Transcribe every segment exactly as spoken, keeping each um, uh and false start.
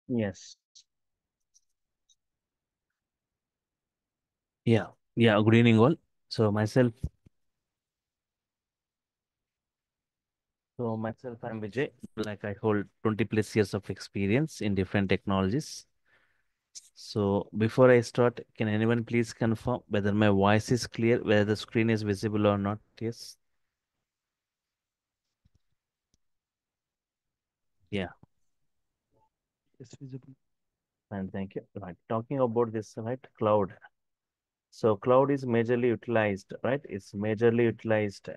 Yes. Yeah. Yeah. Good evening, all. So myself, so myself, I'm Vijay. Like I hold twenty plus years of experience in different technologies. So before I start, can anyone please confirm whether my voice is clear, whether the screen is visible or not? Yes. Yeah. It's visible. And thank you. Right. Talking about this, right? Cloud. So cloud is majorly utilized, right? It's majorly utilized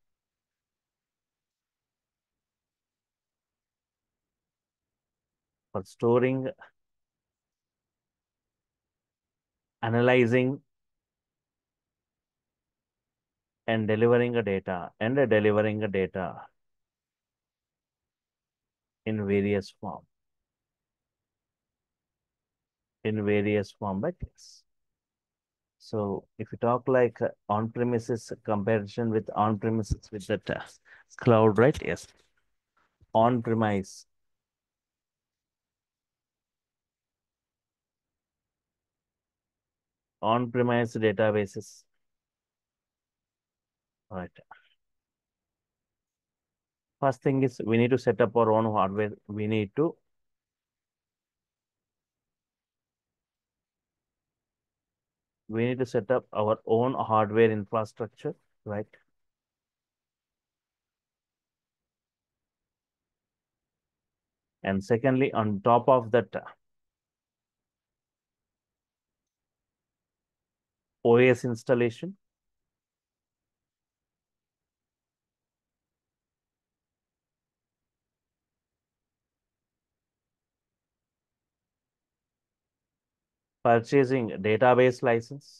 for storing, analyzing, and delivering a data and uh, delivering a data in various form in various form like this. So if you talk like uh, on-premises comparison with on-premises with the uh, cloud, right? Yes, on-premise, on-premise databases, right? First thing is we need to set up our own hardware. We need to we need to set up our own hardware infrastructure, right? And secondly, on top of that, uh, O S installation, purchasing database license,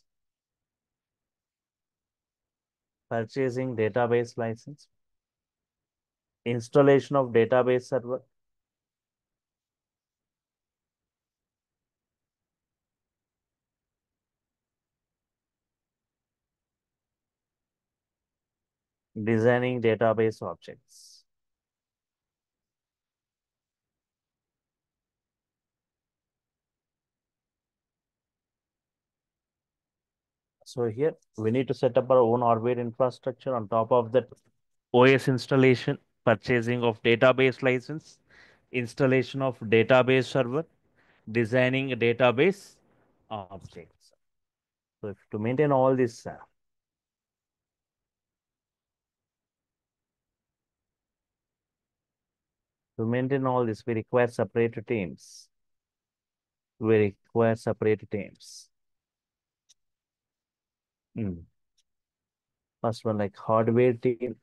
purchasing database license, installation of database server, designing database objects. So here we need to set up our own hardware infrastructure on top of that O S installation, purchasing of database license, installation of database server, designing a database objects. So if to maintain all this, uh, to maintain all this, we require separate teams. We require separate teams. Hmm. First one like hardware team,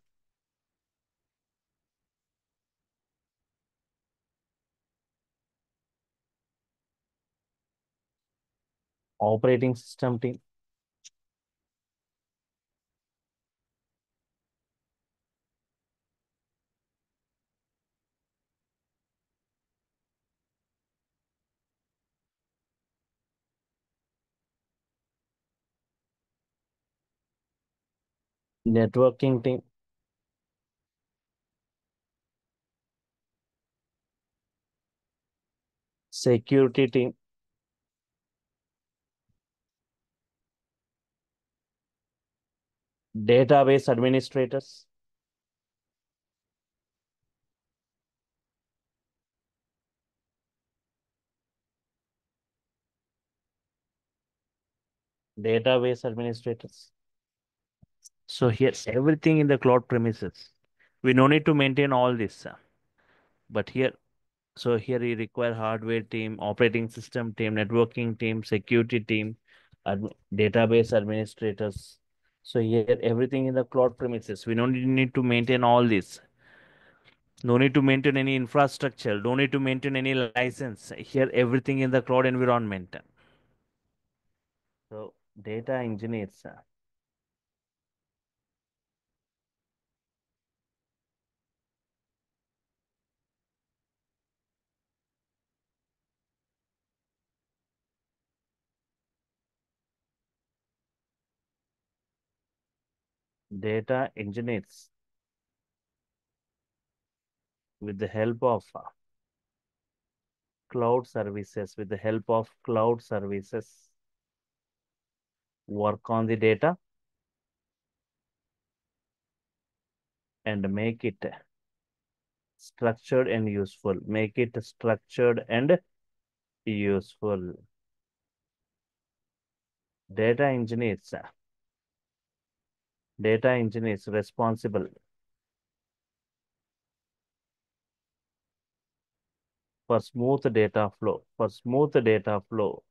operating system team, networking team, security team, database administrators, database administrators. So here, everything in the cloud premises. We no need to maintain all this. uh, But here, so here you require hardware team, operating system team, networking team, security team, admi- database administrators. So here, everything in the cloud premises. We don't need to maintain all this. No need to maintain any infrastructure. Don't need to maintain any license. Here, everything in the cloud environment. So data engineers, uh, data engineers with the help of uh, cloud services, with the help of cloud services, work on the data and make it structured and useful. Make it structured and useful. Data engineers, data engineers responsible for smooth data flow, for smooth data flow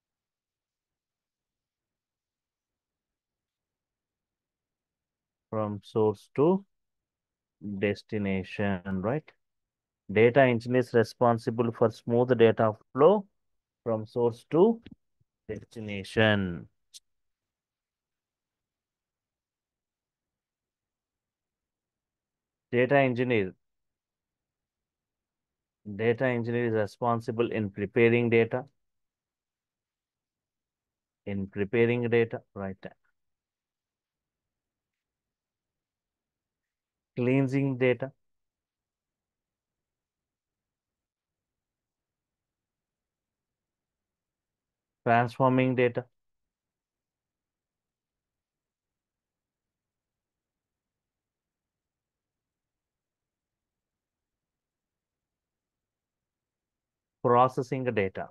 from source to destination, right? Data engineers responsible for smooth data flow from source to destination. Data engineer, data engineer is responsible in preparing data, in preparing data, right? Cleansing data, transforming data, processing data.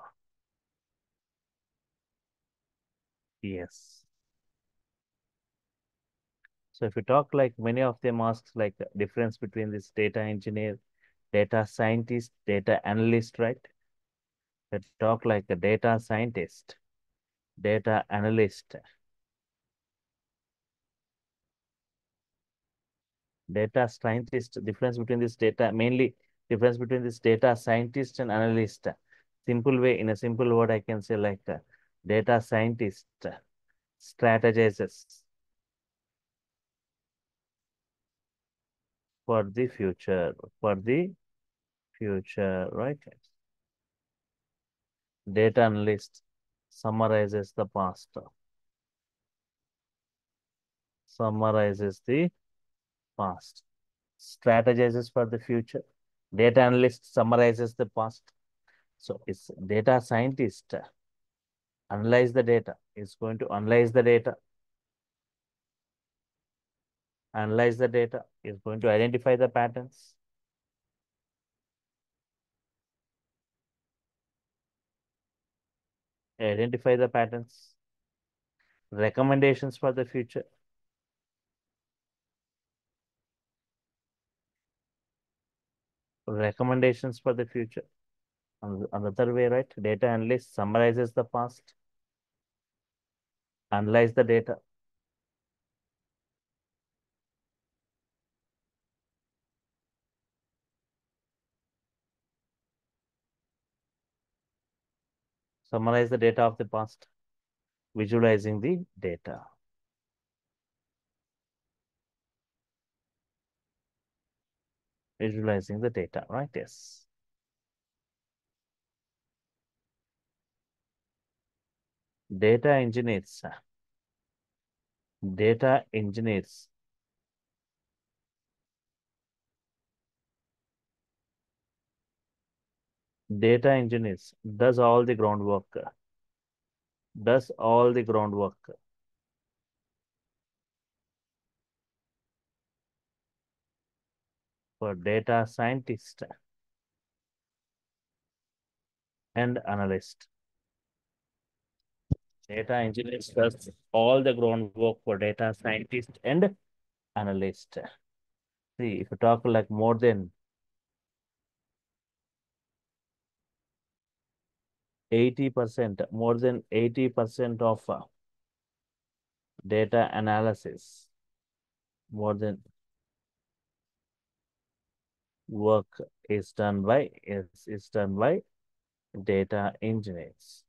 Yes. So if you talk like many of them asks like the difference between this data engineer, data scientist, data analyst, right? They talk like a data scientist, data analyst, data scientist, difference between this data, mainly difference between this data scientist and analyst. Simple way, in a simple word, I can say like uh, data scientist strategizes for the future, for the future, right? Data analyst summarizes the past, summarizes the past, strategizes for the future. Data analyst summarizes the past. So it's data scientist analyze the data. Is going to analyze the data, analyze the data, is going to identify the patterns, identify the patterns, recommendations for the future, recommendations for the future. On another way, right? Data analyst summarizes the past, analyze the data, summarize the data of the past, visualizing the data, visualizing the data, right? Yes. Data engineers, data engineers, data engineers does all the groundwork, does all the groundwork for data scientist and analyst. Data engineers does all the groundwork for data scientist and analyst. See, if you talk like more than eighty percent, more than eighty percent of uh, data analysis, more than work is done by is, is done by data engineers.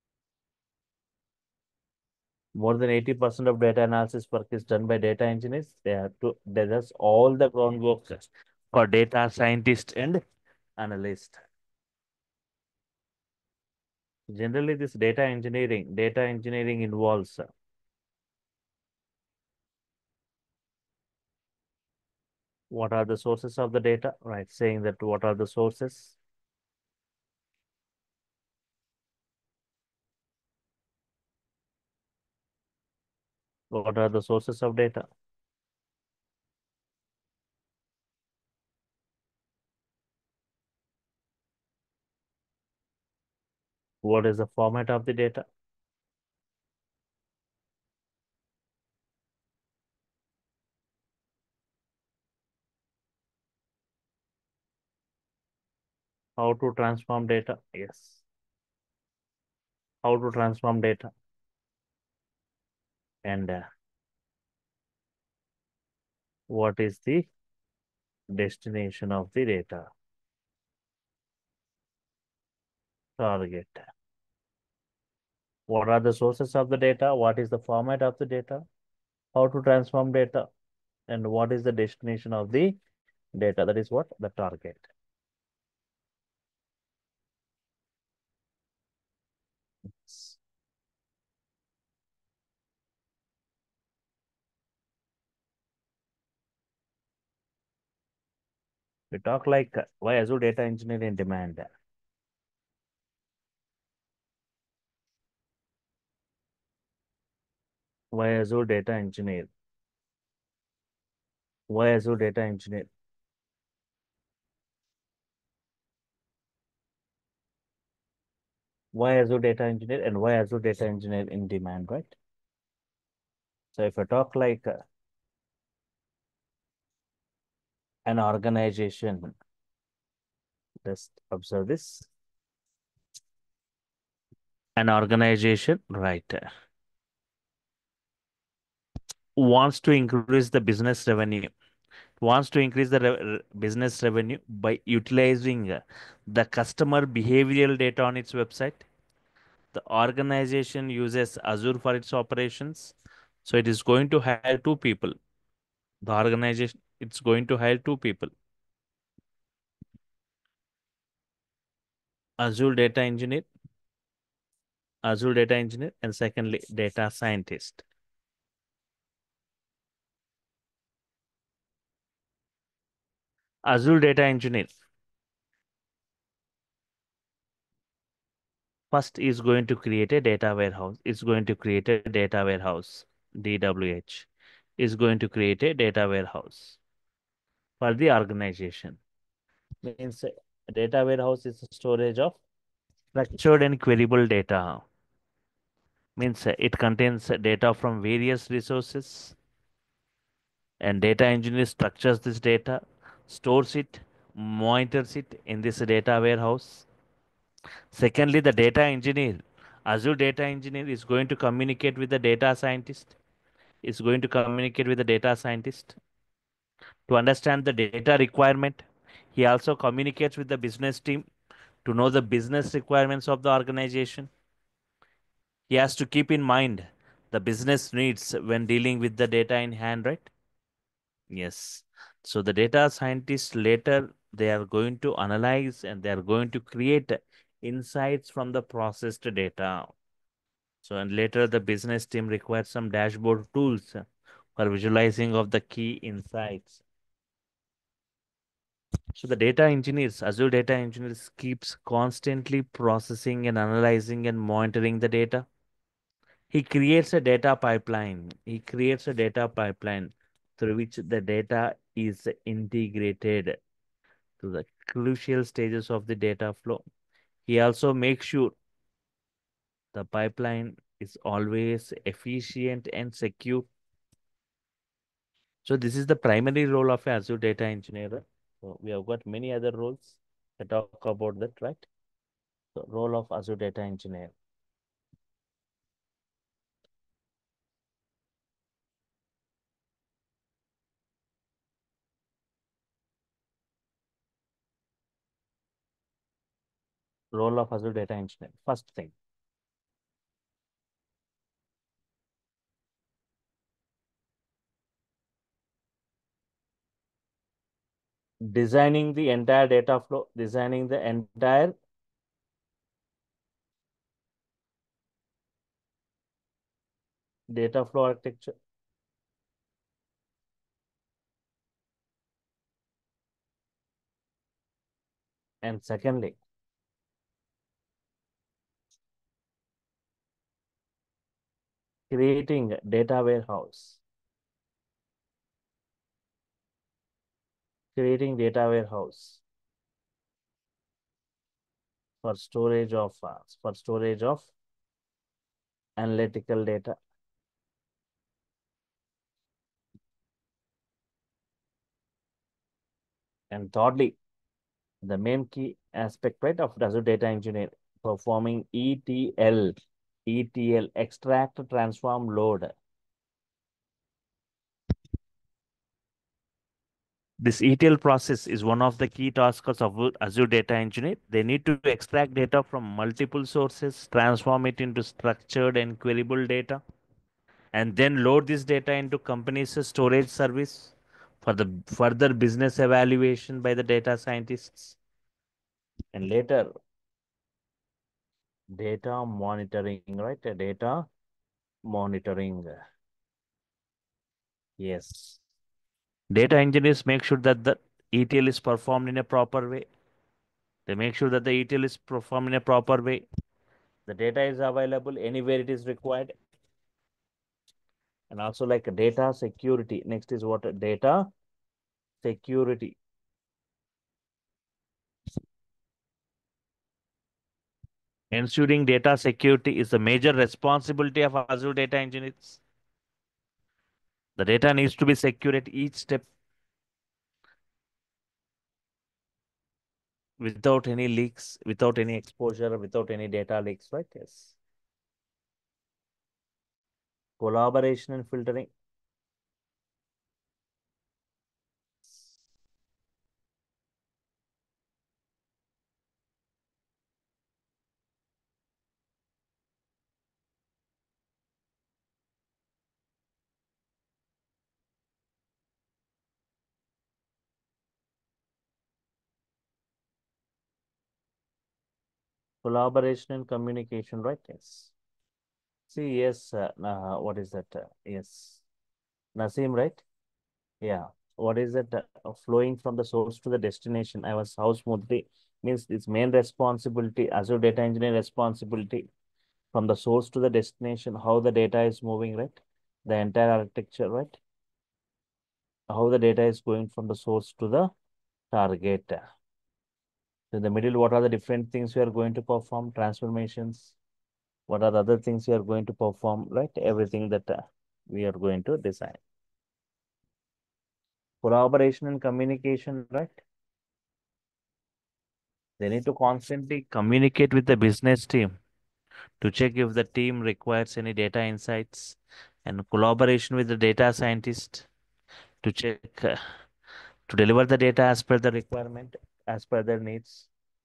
More than eighty percent of data analysis work is done by data engineers. They have to, they does all the groundwork for data scientist and analyst. Generally, this data engineering, data engineering involves uh, what are the sources of the data, right? Saying that what are the sources, What are the sources of data? What is the format of the data? How to transform data? Yes. How to transform data? And uh, what is the destination of the data? Target. What are the sources of the data? What is the format of the data? How to transform data? And what is the destination of the data? That is what? The target. We talk like uh, why Azure data engineering in demand. Why Azure data engineer? Why Azure data engineer? Why Azure data engineer and why Azure data engineer in demand, right? So if I talk like uh, an organization, just observe this. An organization, right, uh, wants to increase the business revenue, wants to increase the re re- business revenue by utilizing uh, the customer behavioral data on its website. The organization uses Azure for its operations. So it is going to hire two people. The organization, it's going to hire two people. Azure data engineer, Azure data engineer, and secondly, data scientist. Azure data engineer first is going to create a data warehouse. It's going to create a data warehouse. D W H is going to create a data warehouse for the organization. Means uh, data warehouse is storage of structured and queryable data. Means uh, it contains uh, data from various resources, and data engineer structures this data, stores it, monitors it in this data warehouse. Secondly, the data engineer, Azure data engineer is going to communicate with the data scientist, is going to communicate with the data scientist to understand the data requirement. He also communicates with the business team to know the business requirements of the organization. He has to keep in mind the business needs when dealing with the data in hand, right? Yes. So the data scientists later they are going to analyze and they are going to create insights from the processed data. So and later the business team requires some dashboard tools for visualizing of the key insights. So the data engineers, Azure data engineers keeps constantly processing and analyzing and monitoring the data. He creates a data pipeline. He creates a data pipeline through which the data is integrated to the crucial stages of the data flow. He also makes sure the pipeline is always efficient and secure. So this is the primary role of Azure data engineer. So we have got many other roles to talk about that, right? So role of Azure data engineer. Role of Azure data engineer. First thing, designing the entire data flow, designing the entire data flow architecture. And secondly, creating data warehouse, creating data warehouse for storage of uh, for storage of analytical data. And thirdly, the main key aspect, right, of Azure data engineer performing E T L, E T L, extract, transform, load. This E T L process is one of the key tasks of Azure Data Engineer. They need to extract data from multiple sources, transform it into structured and queryable data, and then load this data into company's storage service for the further business evaluation by the data scientists. And later, data monitoring, right? Data monitoring. Yes. Data engineers make sure that the E T L is performed in a proper way. They make sure that the E T L is performed in a proper way. The data is available anywhere it is required. And also like data security. Next is what? Data security. Ensuring data security is the major responsibility of Azure data engineers. The data needs to be secure at each step without any leaks, without any exposure, without any data leaks, right? Yes. Collaboration and filtering. Collaboration and communication, right? Yes. See, yes, uh, uh, what is that? Uh, yes. Naseem, right? Yeah. What is it? Uh, flowing from the source to the destination. I was how smoothly means its main responsibility, Azure data engineer responsibility from the source to the destination, how the data is moving, right? The entire architecture, right? How the data is going from the source to the target. So in the middle, what are the different things we are going to perform? Transformations. What are the other things we are going to perform, right? Everything that uh, we are going to design. Collaboration and communication, right? They need to constantly communicate with the business team to check if the team requires any data insights and collaboration with the data scientist to check uh, to deliver the data as per the requirement, as per their needs.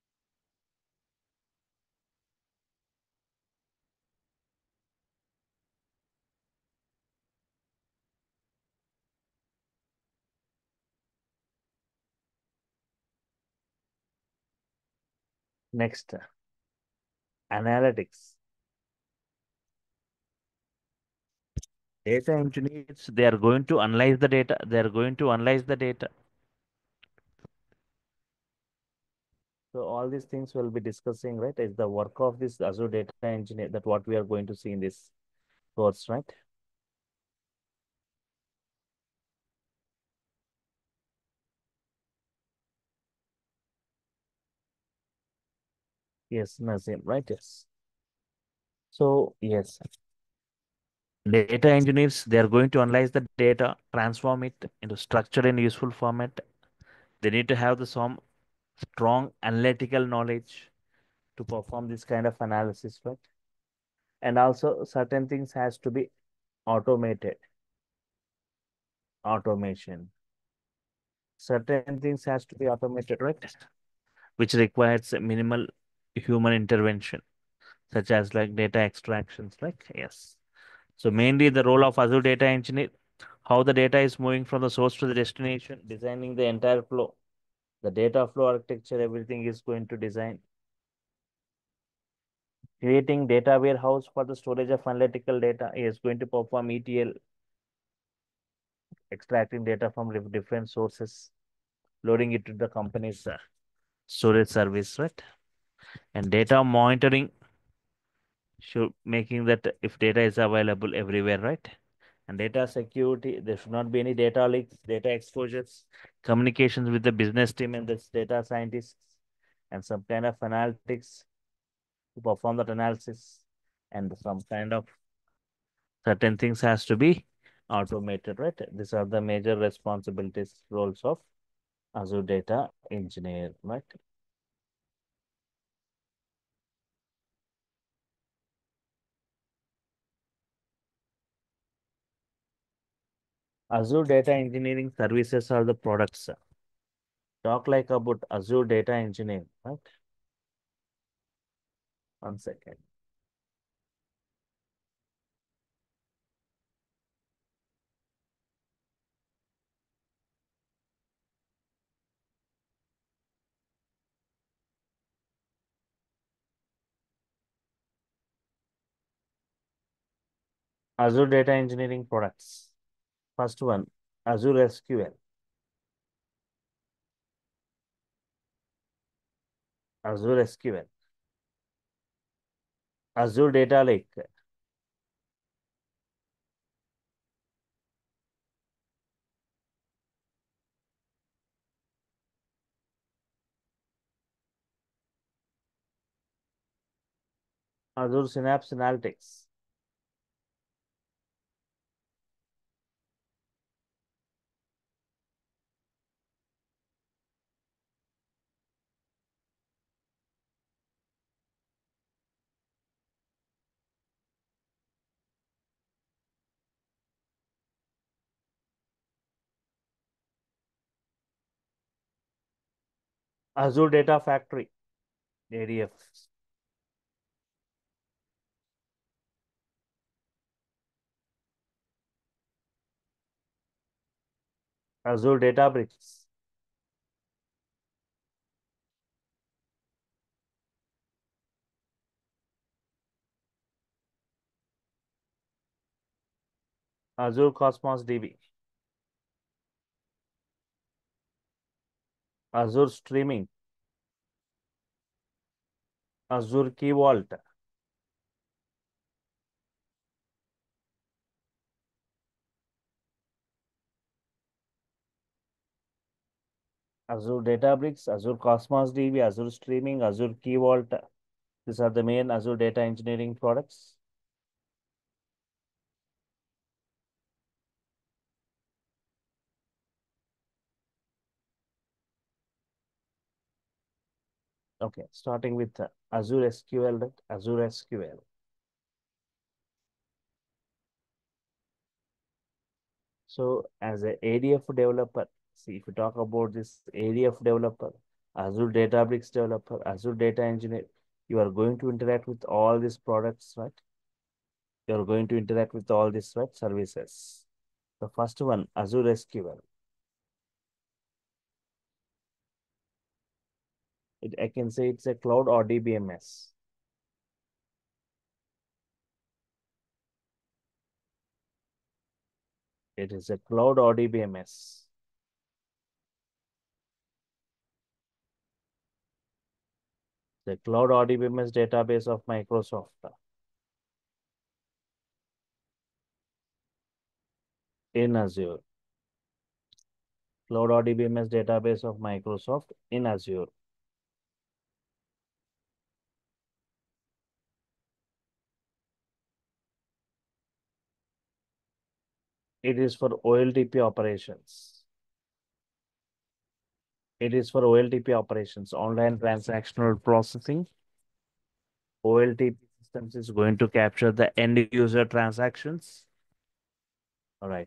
Next, analytics. Data engineers, they are going to analyze the data. They are going to analyze the data. So all these things we'll be discussing, right? Is the work of this Azure data engineer that what we are going to see in this course, right? Yes, Nazim, right? Yes. So yes, data engineers, they are going to analyze the data, transform it into structured and useful format. They need to have the some strong analytical knowledge to perform this kind of analysis, right? And also certain things has to be automated, automation. Certain things has to be automated, right? Which requires a minimal human intervention, such as like data extractions, like yes. So mainly the role of Azure data engineer, how the data is moving from the source to the destination, designing the entire flow, the data flow architecture, everything is going to design. Creating data warehouse for the storage of analytical data is going to perform E T L, extracting data from dif- different sources, loading it to the company's uh, storage service, right? And data monitoring, should making that if data is available everywhere, right? And data security, there should not be any data leaks, data exposures, communications with the business team and the data scientists, and some kind of analytics to perform that analysis, and some kind of certain things has to be automated, right? These are the major responsibilities, roles of Azure data engineer, right? Azure data engineering services are the products. Talk like about Azure data engineering, right? One second. Azure data engineering products. First one, Azure S Q L, Azure S Q L, Azure Data Lake, Azure Synapse Analytics, Azure Data Factory, A D F, Azure Databricks, Azure Cosmos D B, Azure Streaming, Azure Key Vault, Azure Databricks, Azure Cosmos D B, Azure Streaming, Azure Key Vault. These are the main Azure data engineering products. Okay, starting with uh, Azure S Q L, right? Azure S Q L. So as a ADF developer, see if you talk about this A D F developer, Azure Databricks developer, Azure data engineer, you are going to interact with all these products, right? You are going to interact with all these, right, services. The first one, Azure S Q L. It, I can say it's a cloud or D B M S. It is a cloud or D B M S. The cloud or D B M S database of Microsoft in Azure. Cloud or D B M S database of Microsoft in Azure. It is for O L T P operations. It is for O L T P operations, online transactional processing. O L T P systems is going to capture the end user transactions. All right.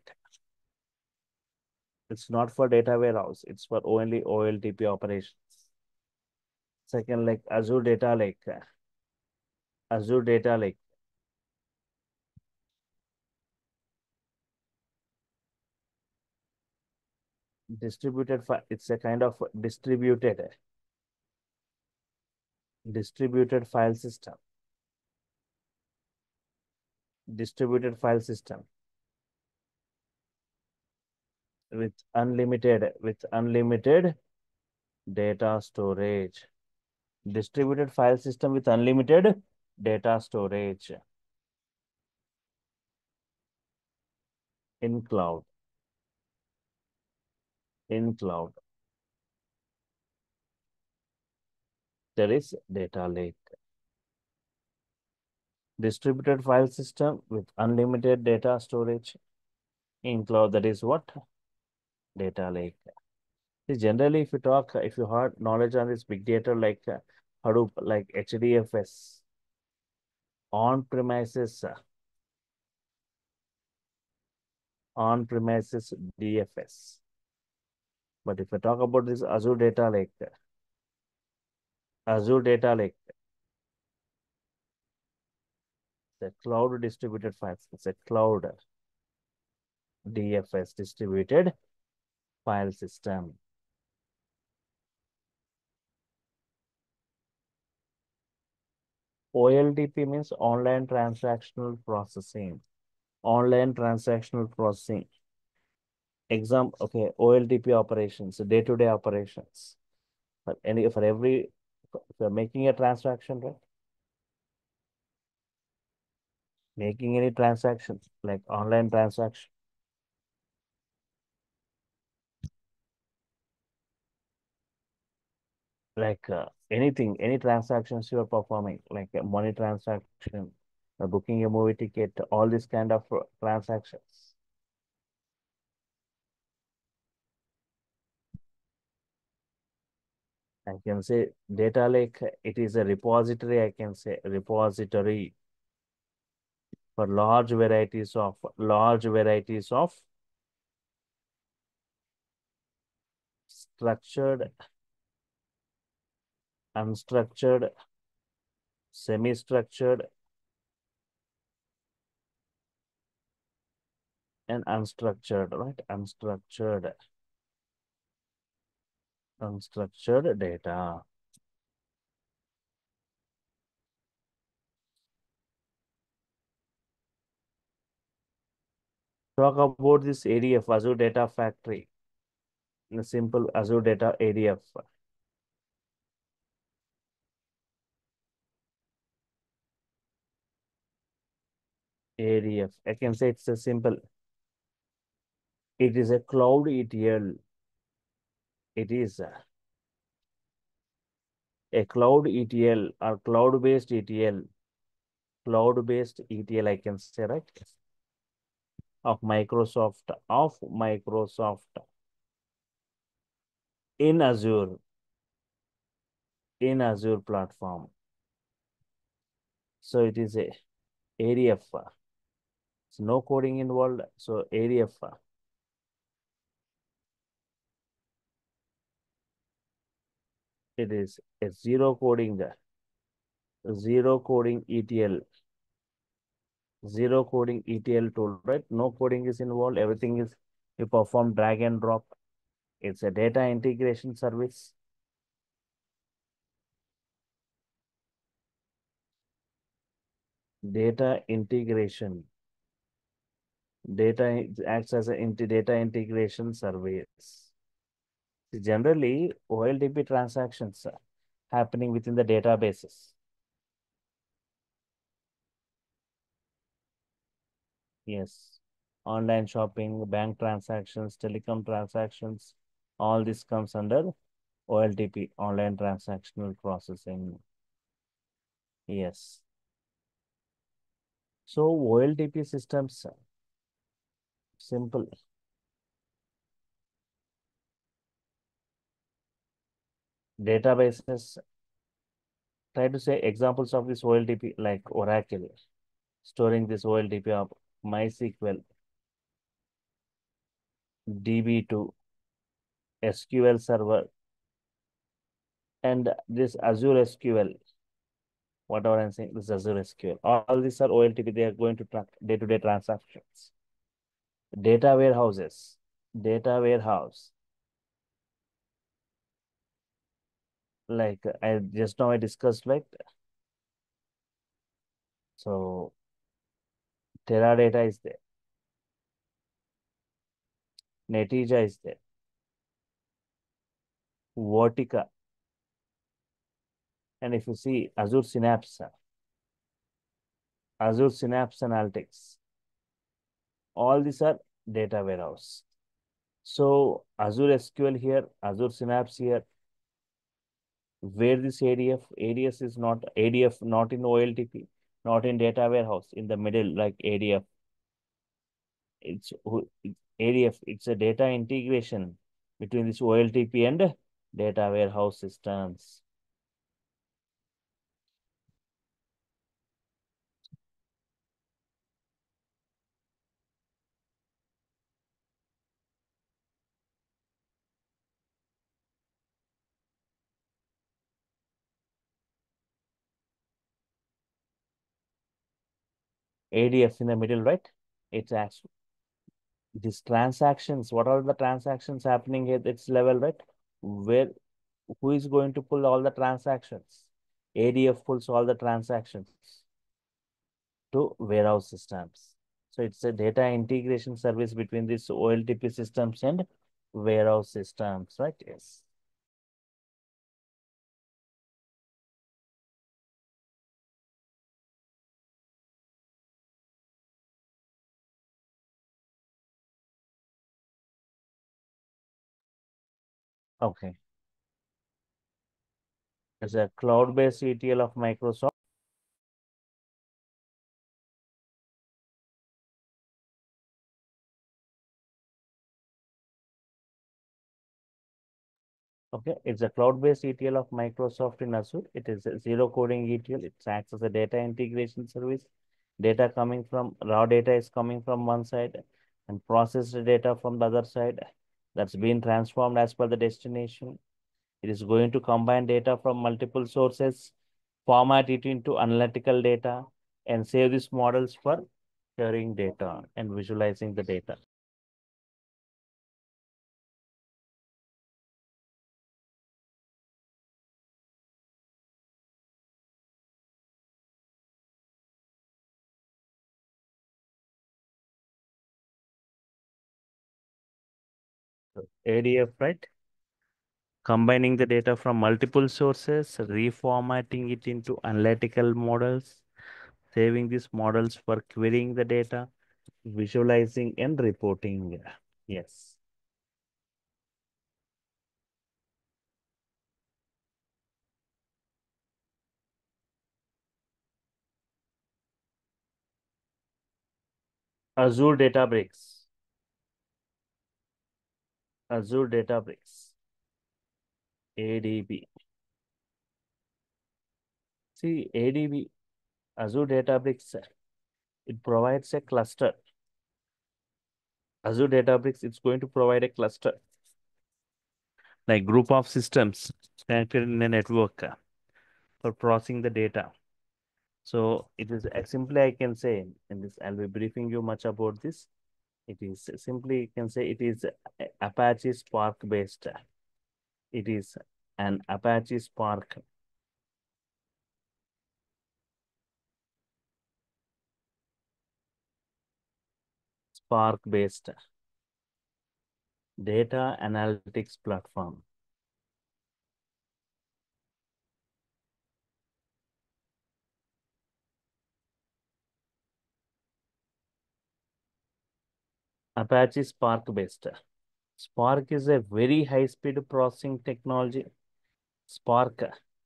It's not for data warehouse. It's for only O L T P operations. Second, like Azure Data Lake. Azure Data Lake. Distributed file. It's a kind of distributed, distributed file system. Distributed file system with unlimited, with unlimited data storage. Distributed file system with unlimited data storage in cloud, in cloud. There is data lake. Distributed file system with unlimited data storage in cloud. That is what? Data lake. See, generally, if you talk, if you had knowledge on this big data like uh, Hadoop, like H D F S, on-premises, uh, on-premises D F S. But if I talk about this Azure Data Lake, Azure Data Lake, the cloud distributed files, it's a cloud D F S, distributed file system. O L T P means online transactional processing. Online transactional processing. Exam, okay, O L T P operations, day-to-day operations. For any for every if you're making a transaction, right? Making any transaction like online transaction, like uh, anything, any transactions you are performing, like a money transaction, uh, booking a movie ticket, all these kind of uh, transactions. I can say data lake, it is a repository, I can say repository for large varieties of large varieties of structured, unstructured, semi-structured, and unstructured, right? Unstructured, unstructured data. Talk about this A D F, Azure Data Factory, in a simple Azure Data A D F. A D F, I can say it's a simple, it is a cloud E T L. It is a, a cloud E T L or cloud-based E T L, cloud-based E T L, I can say, right? Of Microsoft, of Microsoft in Azure, in Azure platform. So it is a A D F. It's no coding involved. So A D F, it is a zero coding, zero coding E T L, zero coding E T L tool, right? No coding is involved. Everything is you perform drag and drop. It's a data integration service. Data integration. Data acts as a data integration service. Generally, O L T P transactions are happening within the databases. Yes. Online shopping, bank transactions, telecom transactions, all this comes under O L T P, online transactional processing. Yes. So O L T P systems, simple. Databases, try to say examples of this O L T P like Oracle, storing this O L T P of MySQL, D B two, S Q L Server, and this Azure S Q L. Whatever I'm saying, this Azure S Q L. All these are O L T P. They are going to track day-to-day transactions. Data warehouses, data warehouse. Like I just now I discussed, like so Teradata is there, Netezza is there, Vertica, and if you see Azure Synapse, Azure Synapse Analytics. All these are data warehouse. So Azure S Q L here, Azure Synapse here, where this A D F, A D S is not A D F, not in O L T P, not in data warehouse, in the middle like A D F. It's, it's A D F, it's a data integration between this O L T P and data warehouse systems. A D F in the middle, right? It's actually these transactions. What are the transactions happening at its level, right? Where who is going to pull all the transactions? A D F pulls all the transactions to warehouse systems. So it's a data integration service between these O L T P systems and warehouse systems, right? Yes. Okay. It's a cloud-based E T L of Microsoft. Okay, it's a cloud-based E T L of Microsoft in Azure. It is a zero coding E T L. It acts as a data integration service. Data coming from raw data is coming from one side and processed data from the other side that's been transformed as per the destination. It is going to combine data from multiple sources, format it into analytical data, and save these models for sharing data and visualizing the data. A D F, right? Combining the data from multiple sources, reformatting it into analytical models, saving these models for querying the data, visualizing and reporting. Yes. Azure Databricks. Azure Databricks. A D B. See, A D B, Azure Databricks, it provides a cluster. Azure Databricks, it's going to provide a cluster, like group of systems connected in a network uh, for processing the data. So it is uh, simply I can say in this, I'll be briefing you much about this. It is simply you can say it is a- Apache Spark based. It is an Apache Spark Spark based data analytics platform. Apache Spark based. Spark is a very high speed processing technology. Spark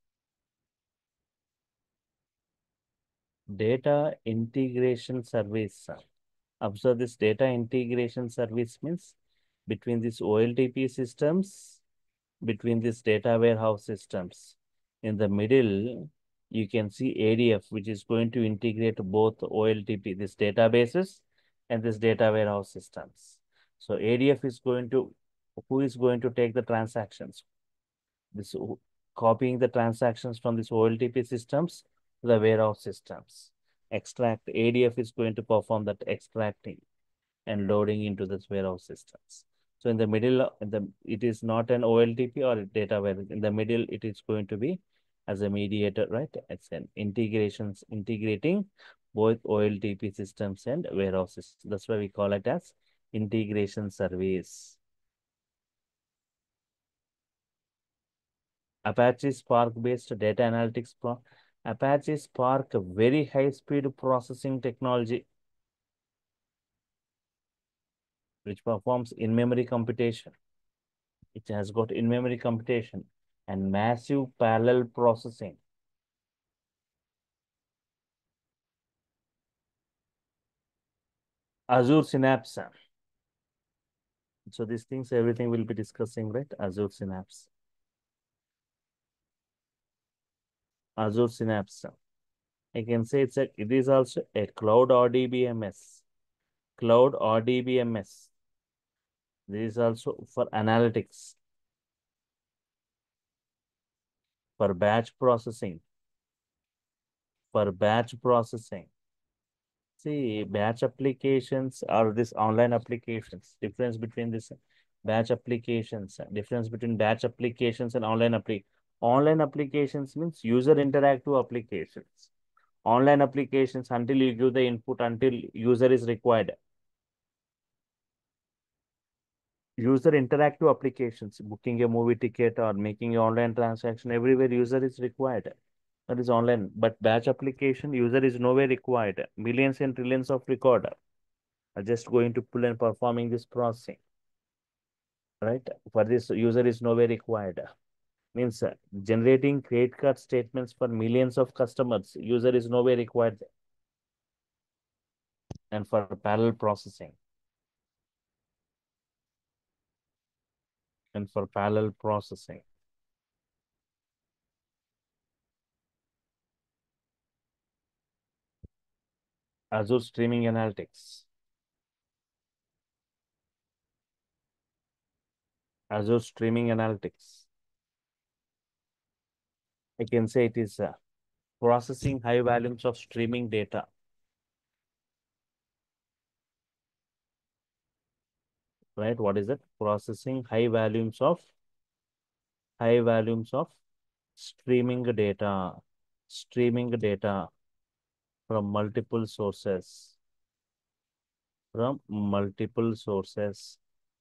data integration service. Observe this data integration service means between these O L T P systems, between these data warehouse systems. In the middle, you can see A D F, which is going to integrate both O L T P, these databases, and this data warehouse systems. So A D F is going to, who is going to take the transactions? This copying the transactions from this O L T P systems to the warehouse systems. Extract A D F is going to perform that extracting and loading into this warehouse systems. So in the middle, in the it is not an O L T P or a data warehouse. In the middle, it is going to be as a mediator, right? It's an integrations integrating both O L T P systems and warehouses. That's why we call it as integration service. Apache Spark-based data analytics Apache Spark, a very high speed processing technology which performs in-memory computation. It has got in-memory computation and massive parallel processing. Azure Synapse. So these things, everything we'll be discussing, right? Azure Synapse. Azure Synapse. I can say it's a, it is also a cloud R D B M S. Cloud R D B M S. This is also for analytics, for batch processing, for batch processing. See, batch applications are these online applications. Difference between this batch applications, difference between batch applications and online appli online applications means user interactive applications. Online applications until you give the input until user is required. User interactive applications, booking a movie ticket or making an online transaction, everywhere user is required. That is online. But batch application, user is nowhere required. Millions and trillions of record are just going to pull and performing this processing. Right? For this, user is nowhere required. Means uh, generating credit card statements for millions of customers, user is nowhere required. And for parallel processing. And for parallel processing. Azure Streaming Analytics. Azure Streaming Analytics. I can say it is uh, processing high volumes of streaming data. Right? What is it? Processing high volumes of high volumes of streaming data. Streaming data from multiple sources. From multiple sources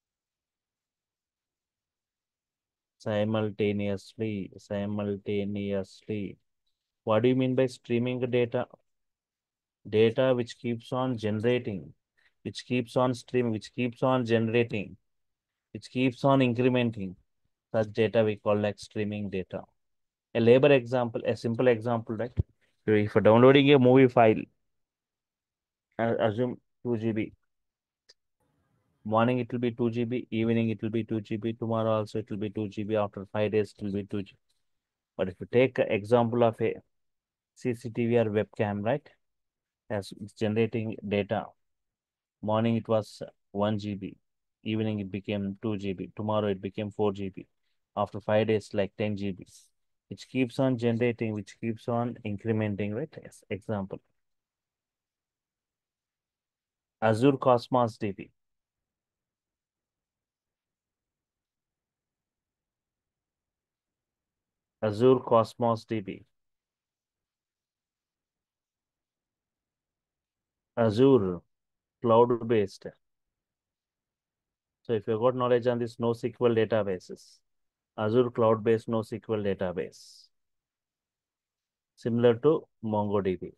simultaneously. Simultaneously. What do you mean by streaming data? Data which keeps on generating, which keeps on streaming, which keeps on generating, which keeps on incrementing. Such data we call like streaming data. A labor example, a simple example, right? So if you're downloading a movie file, uh, assume two G B. Morning it will be two G B, evening it will be two G B, tomorrow also it will be two G B, after five days it will be two G B. But if you take an example of a C C T V or webcam, right? As it's generating data. Morning it was one G B. Evening it became two G B. Tomorrow it became four G B. After five days, like ten G B. Which keeps on generating, which keeps on incrementing, right? Yes. Example. Azure Cosmos D B. Azure Cosmos D B. Azure cloud-based. So if you've got knowledge on this NoSQL databases, Azure cloud-based NoSQL database, similar to MongoDB.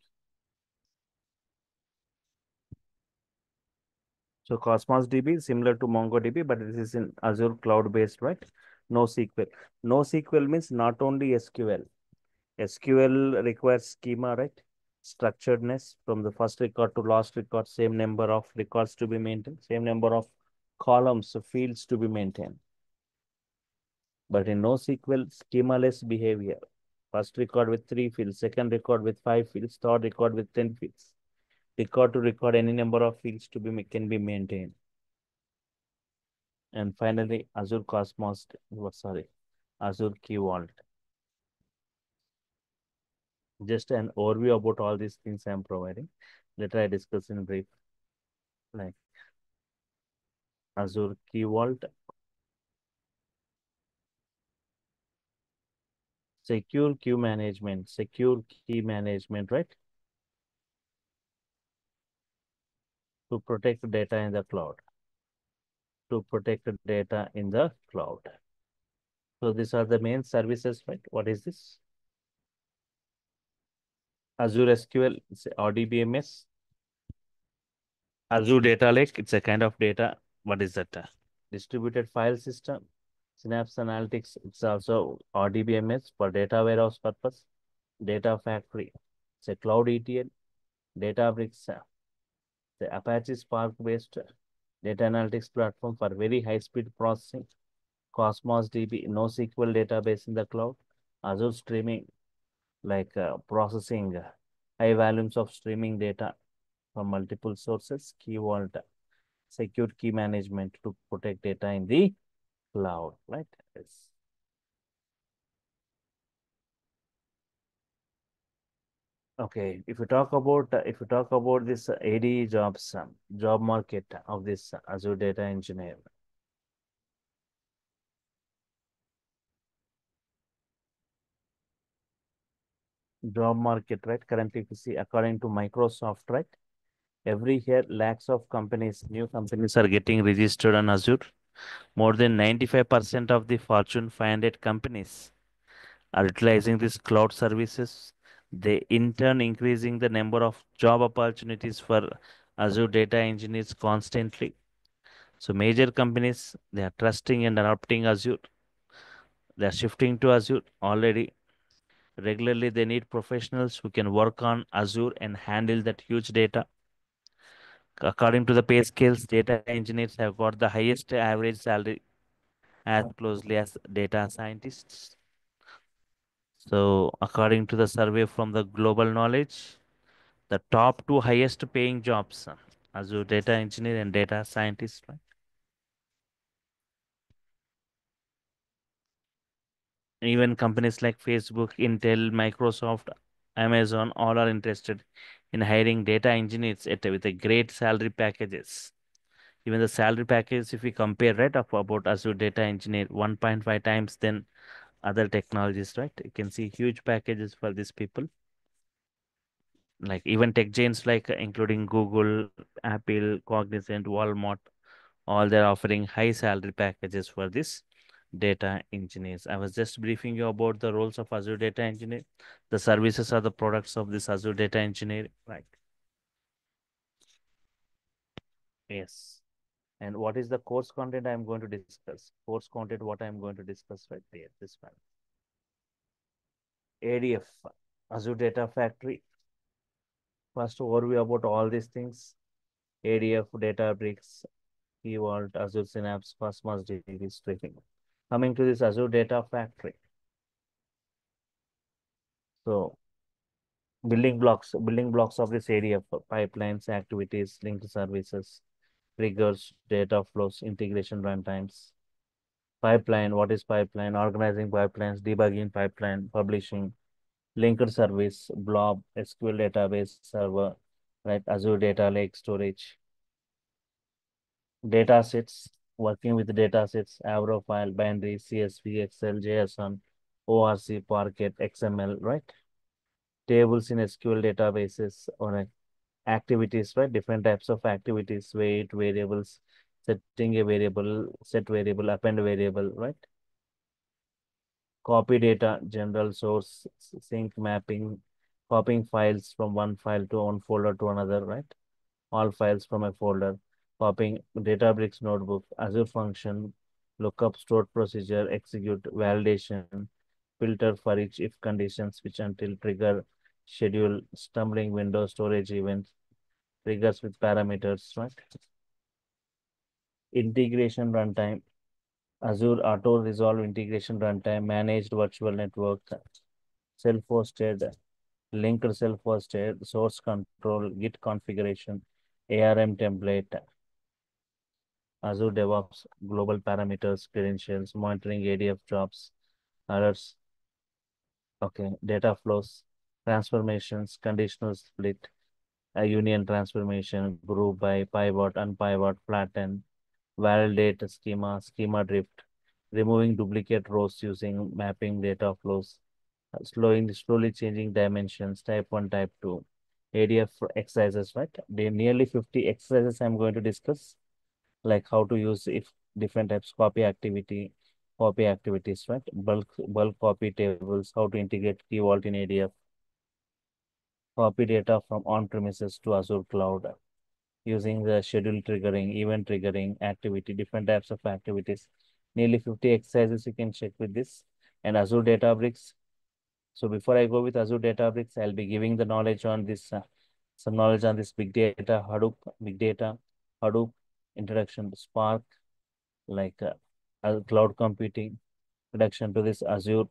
So Cosmos D B is similar to MongoDB, but this is in Azure cloud-based, right? NoSQL. NoSQL means not only S Q L. S Q L requires schema, right? Structuredness from the first record to last record, same number of records to be maintained, same number of columns, so fields to be maintained. But in NoSQL, schema-less behavior. First record with three fields, second record with five fields, third record with ten fields. Record to record, any number of fields to be can be maintained. And finally, Azure Cosmos, oh, sorry, Azure Key Vault. Just an overview about all these things I'm providing. Later I discuss in brief, like Azure Key Vault, secure queue management, secure key management, right? To protect data in the cloud, to protect the data in the cloud. So these are the main services, right? What is this? Azure S Q L, it's R D B M S. Azure Data Lake, it's a kind of data. What is that? uh, Distributed file system. Synapse Analytics, it's also R D B M S for data warehouse purpose. Data Factory, it's a cloud E T L. Databricks, uh, the Apache Spark based data analytics platform for very high speed processing. Cosmos D B, NoSQL database in the cloud. Azure Streaming, like uh, processing uh, high volumes of streaming data from multiple sources. Key Vault, secure key management to protect data in the cloud, right? Yes. Okay, if you talk about uh, if you talk about this uh, A D E jobs, um, job market of this Azure data engineer, job market, right? Currently, if you see, according to Microsoft, right, every year lakhs of companies, new companies are getting registered on Azure. More than ninety-five percent of the Fortune five hundred companies are utilizing these cloud services. They in turn increasing the number of job opportunities for Azure data engineers constantly. So major companies they are trusting and adopting Azure. They are shifting to Azure already. Regularly, they need professionals who can work on Azure and handle that huge data. According to the pay scales, data engineers have got the highest average salary as closely as data scientists. So, according to the survey from the Global Knowledge, the top two highest paying jobs, uh, Azure data engineer and data scientist, right? Even companies like Facebook, Intel, Microsoft, Amazon, all are interested in hiring data engineers at, with a great salary packages. Even the salary package, if we compare, right, of about Azure data engineer, one point five times than other technologies, right? You can see huge packages for these people. Like even tech giants like uh, including Google, Apple, Cognizant, Walmart, all they're offering high salary packages for this data engineers. I was just briefing you about the roles of Azure data engineer. The services are the products of this Azure data engineer, right? Yes. And what is the course content I'm going to discuss? Course content, what I'm going to discuss right there, this one. A D F, Azure Data Factory. First overview about all these things. A D F, Databricks, Key Vault, Azure Synapse, Cosmos D B streaming. Coming to this Azure Data Factory. So building blocks, building blocks of this A D F, pipelines, activities, linked services, triggers, data flows, integration runtimes. Pipeline, what is pipeline? Organizing pipelines, debugging pipeline, publishing, linked service, blob, S Q L database server, right? Azure data lake storage, data sets, working with data sets, Avro file, binary, C S V, Excel, JSON, O R C, Parquet, X M L, right? Tables in S Q L databases or uh, activities, right? Different types of activities, wait, variables, setting a variable, set variable, append variable, right? Copy data, general source, sync mapping, copying files from one file to one folder to another, right? All files from a folder, copying Databricks notebook, Azure function, lookup stored procedure, execute validation, filter for each if conditions, which until trigger, schedule, stumbling window, storage events, triggers with parameters, right? Integration runtime, Azure Auto Resolve Integration Runtime, Managed Virtual Network, Self-Hosted, Linked Self-Hosted, Source Control, Git Configuration, A R M Template, Azure DevOps, Global Parameters, Credentials, Monitoring A D F jobs, Alerts, okay, Data Flows, Transformations, Conditional Split, a Union Transformation, Group by, Pivot, Unpivot, Flatten, Validate Schema, Schema Drift, removing duplicate rows using mapping data flows, uh, slowing, slowly changing dimensions, type one, type two, A D F exercises, right? They nearly fifty exercises I'm going to discuss, like how to use if different types copy activity, copy activities, right? Bulk, bulk copy tables, how to integrate Key Vault in A D F, copy data from on-premises to Azure cloud using the schedule triggering, event triggering, activity, different types of activities. Nearly fifty exercises you can check with this. And Azure Databricks. So before I go with Azure Databricks, I'll be giving the knowledge on this, uh, some knowledge on this big data, Hadoop, big data, Hadoop, introduction to Spark, like uh, uh, cloud computing, introduction to this Azure,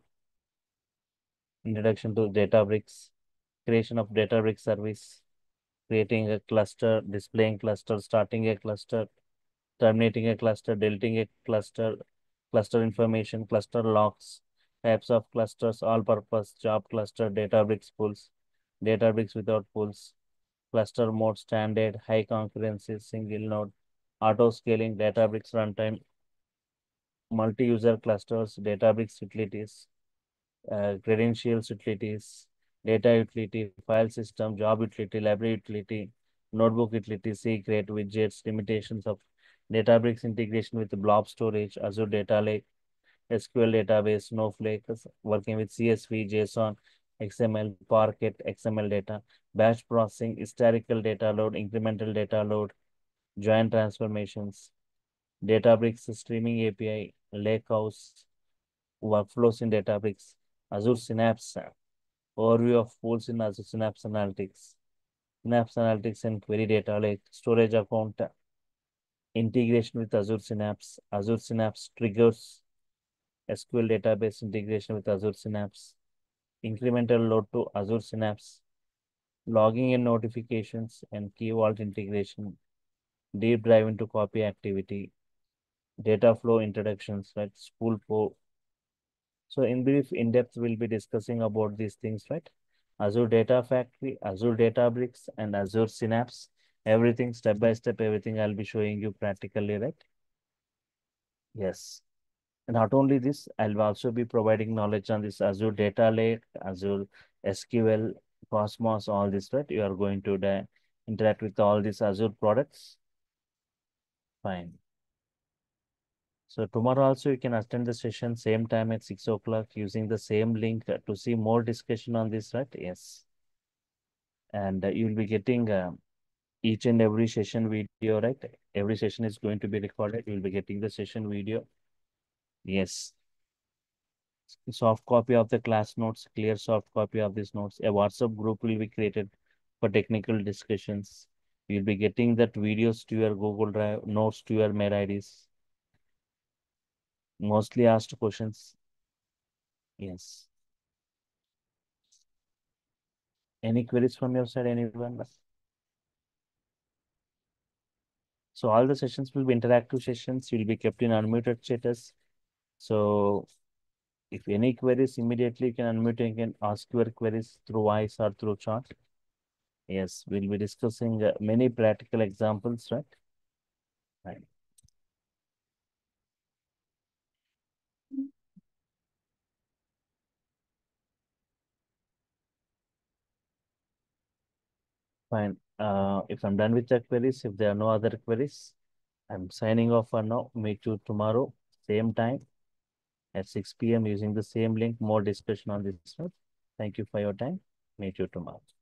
introduction to Databricks, creation of Databricks service, creating a cluster, displaying cluster, starting a cluster, terminating a cluster, deleting a cluster, cluster information, cluster locks, types of clusters, all-purpose, job cluster, Databricks pools, Databricks without pools, cluster mode, standard, high concurrency, single node, auto scaling, Databricks runtime, multi-user clusters, Databricks utilities, uh, credentials utilities, data utility, file system, job utility, library utility, notebook utility, secret, widgets, limitations of Databricks integration with blob storage, Azure Data Lake, S Q L database, Snowflake, working with C S V, JSON, X M L, Parquet, X M L data, batch processing, historical data load, incremental data load, joint transformations, Databricks streaming A P I, Lakehouse, workflows in Databricks, Azure Synapse, overview of pools in Azure Synapse Analytics, Synapse Analytics and Query Data Lake, storage account, integration with Azure Synapse, Azure Synapse triggers, S Q L database integration with Azure Synapse, incremental load to Azure Synapse, logging and notifications, and Key Vault integration, deep dive into copy activity, data flow introductions, right? Spool flow. So in brief, in depth, we'll be discussing about these things, right? Azure Data Factory, Azure Databricks, and Azure Synapse. Everything step by step, everything I'll be showing you practically, right? Yes. And not only this, I'll also be providing knowledge on this Azure Data Lake, Azure S Q L, Cosmos, all this, right? You are going to di- interact with all these Azure products. Fine. So tomorrow also you can attend the session same time at six o'clock using the same link uh, to see more discussion on this, right? Yes. And uh, you'll be getting uh, each and every session video, right? Every session is going to be recorded. You'll be getting the session video. Yes. Soft copy of the class notes, clear soft copy of these notes. A WhatsApp group will be created for technical discussions. You'll be getting that videos to your Google Drive, notes to your mail I Ds. Mostly asked questions. Yes. Any queries from your side, anyone? So all the sessions will be interactive sessions. You'll be kept in unmuted status. So if any queries, immediately you can unmute and can ask your queries through voice or through chat. Yes, we'll be discussing uh, many practical examples, right? Right. Fine. Uh, if I'm done with the queries, if there are no other queries, I'm signing off for now. Meet you tomorrow, same time at six p m using the same link. More discussion on this. Right? Thank you for your time. Meet you tomorrow.